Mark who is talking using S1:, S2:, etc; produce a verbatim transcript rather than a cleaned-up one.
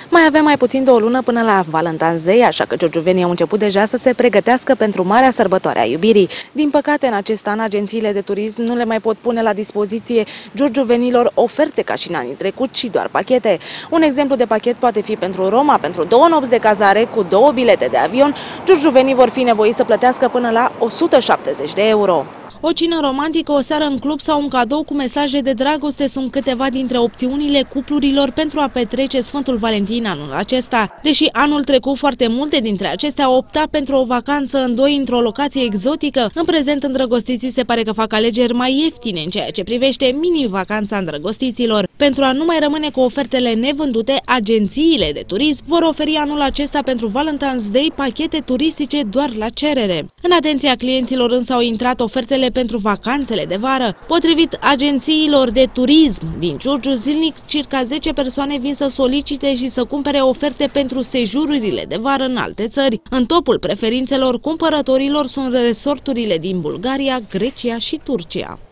S1: Mai avem mai puțin de o lună până la Valentine's Day, așa că giurgiuvenii au început deja să se pregătească pentru marea sărbătoare a iubirii. Din păcate, în acest an, agențiile de turism nu le mai pot pune la dispoziție giurgiuvenilor oferte ca și în anii trecut, ci doar pachete. Un exemplu de pachet poate fi pentru Roma, pentru două nopți de cazare cu două bilete de avion, giurgiuvenii vor fi nevoiți să plătească până la o sută șaptezeci de euro. O cină romantică, o seară în club sau un cadou cu mesaje de dragoste sunt câteva dintre opțiunile cuplurilor pentru a petrece Sfântul Valentin anul acesta. Deși anul trecut foarte multe dintre acestea au optat pentru o vacanță în doi într-o locație exotică, în prezent îndrăgostiții se pare că fac alegeri mai ieftine în ceea ce privește mini-vacanța îndrăgostiților. Pentru a nu mai rămâne cu ofertele nevândute, agențiile de turism vor oferi anul acesta pentru Valentine's Day pachete turistice doar la cerere. În atenția clienților însă au intrat ofertele pentru vacanțele de vară. Potrivit agențiilor de turism din Giurgiu, zilnic circa zece persoane vin să solicite și să cumpere oferte pentru sejururile de vară în alte țări. În topul preferințelor cumpărătorilor sunt resorturile din Bulgaria, Grecia și Turcia.